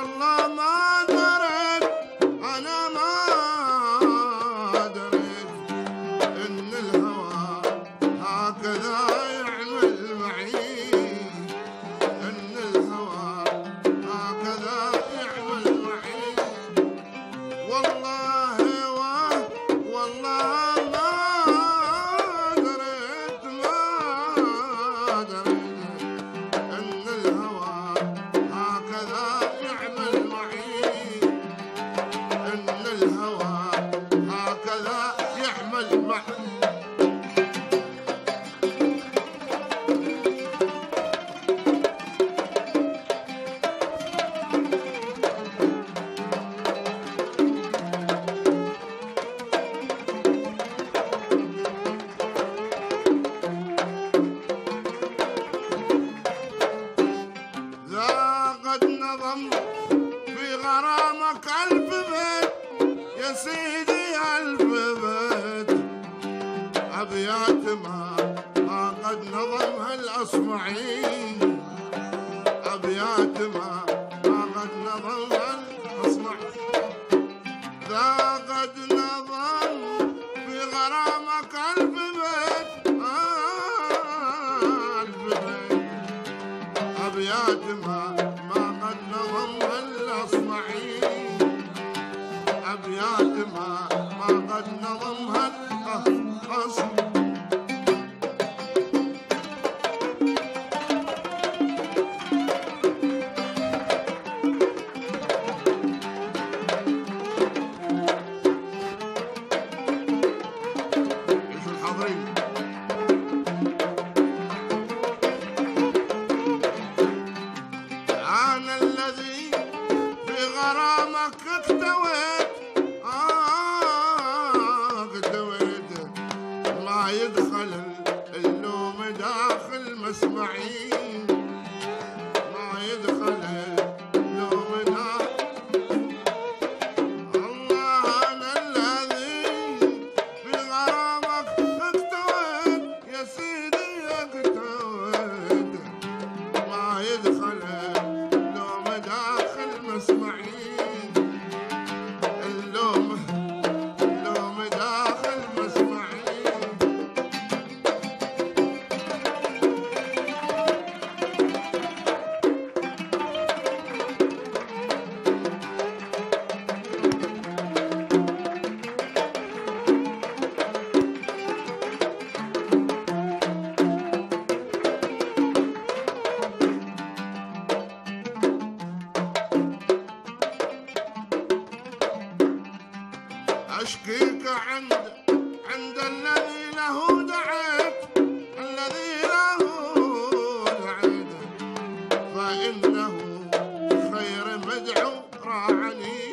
والله ما دريت، أنا ما دريت إن الهوى هكذا يعمل معي، إن الهوى هكذا يعمل معي. والله والله ما دريت إن الهوى هكذا يعمل معي، إن الهوى هكذا يعمل معي. قد نظم في غرامك ألف بيت يا سيدي، ألف بيت أبيات ما قد نظمها الأصمعي، أبيات ما قد نظمها الأصمعي. ذا قد نظم في غرامك ألف بيت، ألف بيت أبيات ما قد نظمها الأصمعي، أبيات ما قد نظمها الأصمعي. ايش الحاضرين؟ أنا الذي في غرامك اكتويت، اكتويت ما يدخل اللوم داخل مسمعي، ما يدخل اللوم داخل. الله أنا الذي في غرامك اكتويت يا سيدي، اكتويت ما يدخل اللوم داخل مسمعي، اللوم داخل مسمعي. أشكيك عند الذي له دعيت، الذي له دعيت، فإنه خير مدعو راعني،